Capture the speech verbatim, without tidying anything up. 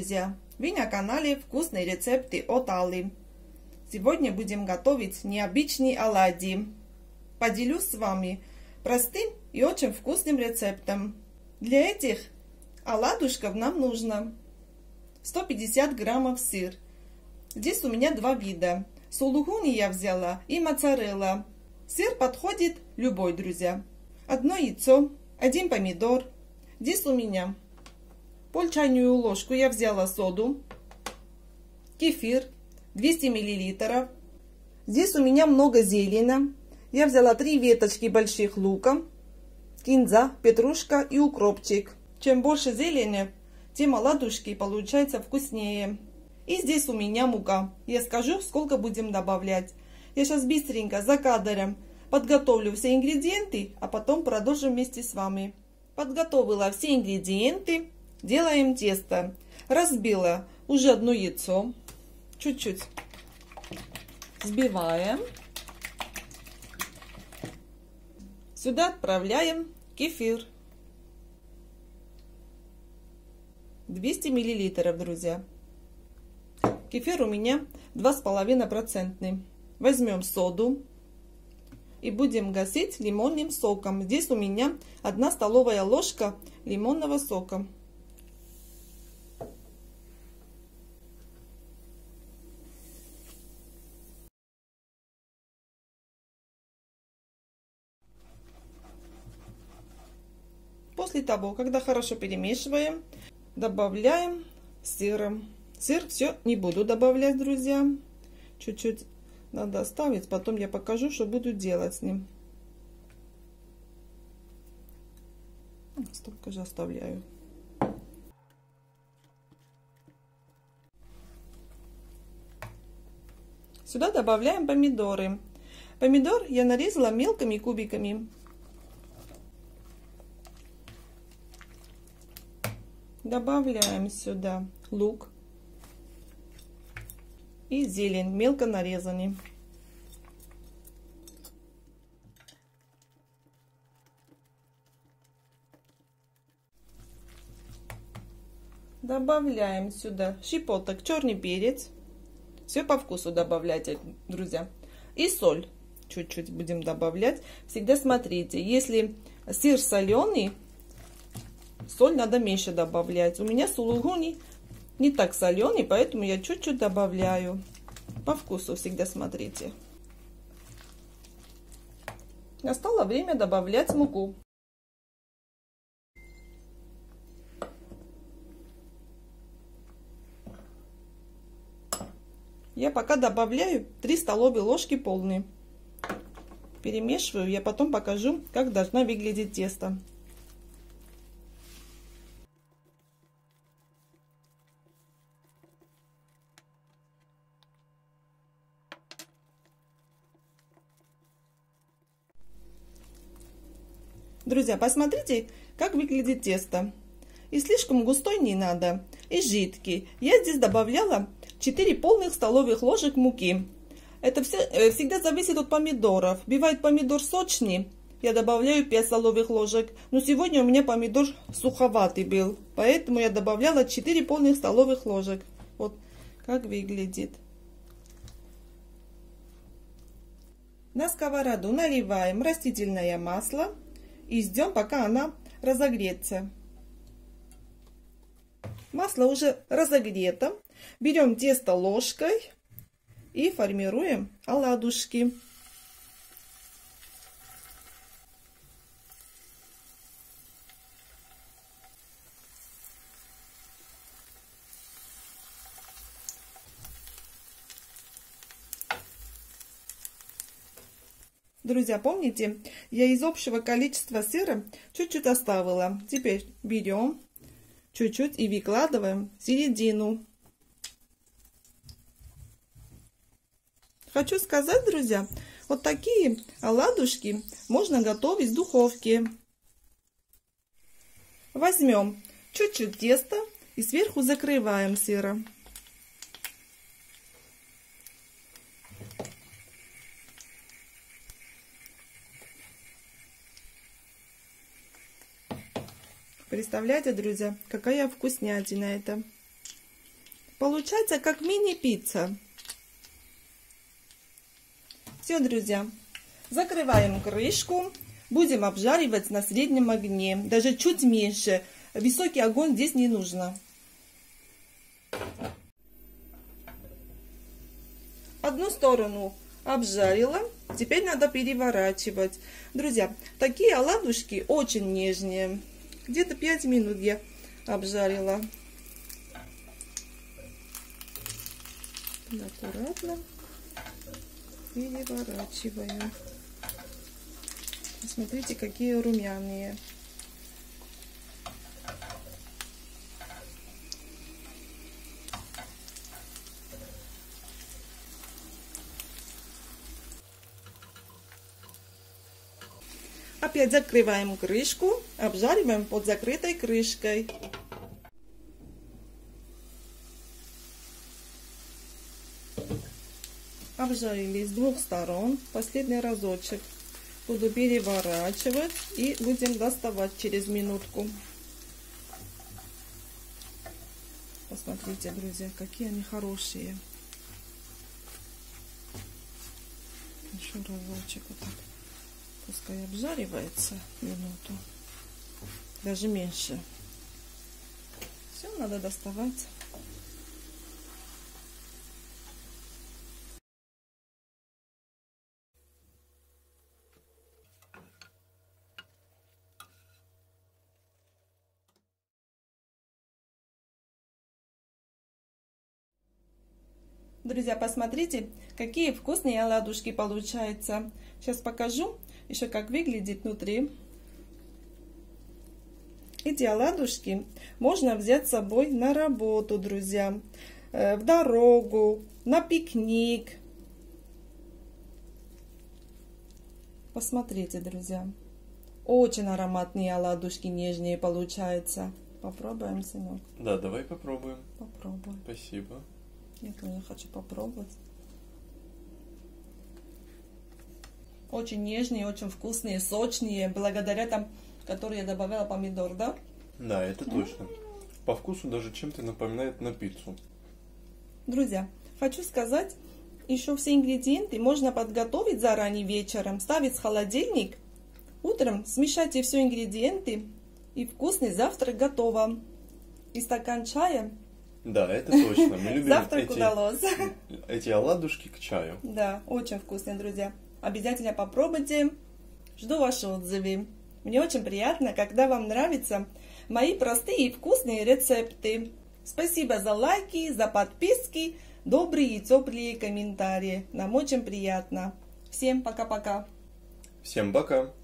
друзья! Вы на канале Вкусные рецепты от Аллы. Сегодня будем готовить необычные оладьи. Поделюсь с вами простым и очень вкусным рецептом. Для этих оладушков нам нужно сто пятьдесят граммов сыр. Здесь у меня два вида. Сулугуни я взяла и моцарелла. Сыр подходит любой, друзья. Одно яйцо, один помидор. Здесь у меня пол чайную ложку я взяла соду, кефир двести миллилитров. Здесь у меня много зелени. Я взяла три веточки больших лука, кинза, петрушка и укропчик. Чем больше зелени, тем оладушки получаются вкуснее. И здесь у меня мука. Я скажу, сколько будем добавлять. Я сейчас быстренько за кадром подготовлю все ингредиенты, а потом продолжим вместе с вами. Подготовила все ингредиенты. Делаем тесто. Разбила уже одно яйцо. Чуть-чуть взбиваем. Сюда отправляем кефир. двести миллилитров, друзья. Кефир у меня два с половиной процента. Возьмем соду и будем гасить лимонным соком. Здесь у меня одна столовая ложка лимонного сока. После того, когда хорошо перемешиваем, добавляем сыр. Сыр все не буду добавлять, друзья. Чуть-чуть надо оставить, потом я покажу, что буду делать с ним. Столько же оставляю. Сюда добавляем помидоры. Помидор я нарезала мелкими кубиками. Добавляем сюда лук и зелень, мелко нарезанный. Добавляем сюда щепоток черный перец. Все по вкусу добавляйте, друзья. И соль чуть-чуть будем добавлять. Всегда смотрите, если сыр соленый, соль надо меньше добавлять. У меня сулугуни не так соленый, поэтому я чуть-чуть добавляю. По вкусу всегда смотрите. Настало время добавлять муку. Я пока добавляю три столовые ложки полные. Перемешиваю, я потом покажу, как должна выглядеть тесто. Друзья, посмотрите, как выглядит тесто. И слишком густой не надо, и жидкий. Я здесь добавляла четыре полных столовых ложек муки. Это все, э, всегда зависит от помидоров. Бывает помидор сочный, я добавляю пять столовых ложек. Но сегодня у меня помидор суховатый был, поэтому я добавляла четыре полных столовых ложек. Вот как выглядит. На сковороду наливаем растительное масло. И ждем, пока она разогреется. Масло уже разогрето. Берем тесто ложкой и формируем оладушки. Друзья, помните, я из общего количества сыра чуть-чуть оставила. Теперь берем чуть-чуть и выкладываем в середину. Хочу сказать, друзья, вот такие оладушки можно готовить в духовке. Возьмем чуть-чуть теста и сверху закрываем сыром. Представляете, друзья, какая вкуснятина это. получается как мини-пицца. Все, друзья, закрываем крышку. Будем обжаривать на среднем огне, даже чуть меньше. Высокий огонь здесь не нужно. Одну сторону обжарила, теперь надо переворачивать. Друзья, такие оладушки очень нежные. Где-то пять минут я обжарила. Аккуратно переворачиваю. Смотрите, какие румяные. Опять закрываем крышку, обжариваем под закрытой крышкой. Обжарили с двух сторон. Последний разочек. Буду переворачивать и будем доставать через минутку. Посмотрите, друзья, какие они хорошие. Еще разочек вот так. Пускай обжаривается минуту. Даже меньше. Все, надо доставать. Друзья, посмотрите, какие вкусные оладушки получаются. Сейчас покажу еще, как выглядит внутри. Эти оладушки можно взять с собой на работу, друзья, в дорогу, на пикник. Посмотрите, друзья, очень ароматные оладушки, нежные получаются. Попробуем, сынок? Да, давай попробуем. Попробуем. Спасибо. Я тоже хочу попробовать. Очень нежные, очень вкусные, сочные, благодаря там, которые я добавила помидор, да? Да, это точно. По вкусу даже чем-то напоминает на пиццу. Друзья, хочу сказать, еще все ингредиенты можно подготовить заранее вечером, ставить в холодильник. Утром смешайте все ингредиенты, и вкусный завтрак готово. И стакан чая. Да, это точно. Мы любим Завтрак удалось. эти оладушки к чаю. Да, очень вкусные, друзья. Обязательно попробуйте. Жду ваши отзывы. Мне очень приятно, когда вам нравятся мои простые и вкусные рецепты. Спасибо за лайки, за подписки, добрые и теплые комментарии. Нам очень приятно. Всем пока-пока. Всем пока.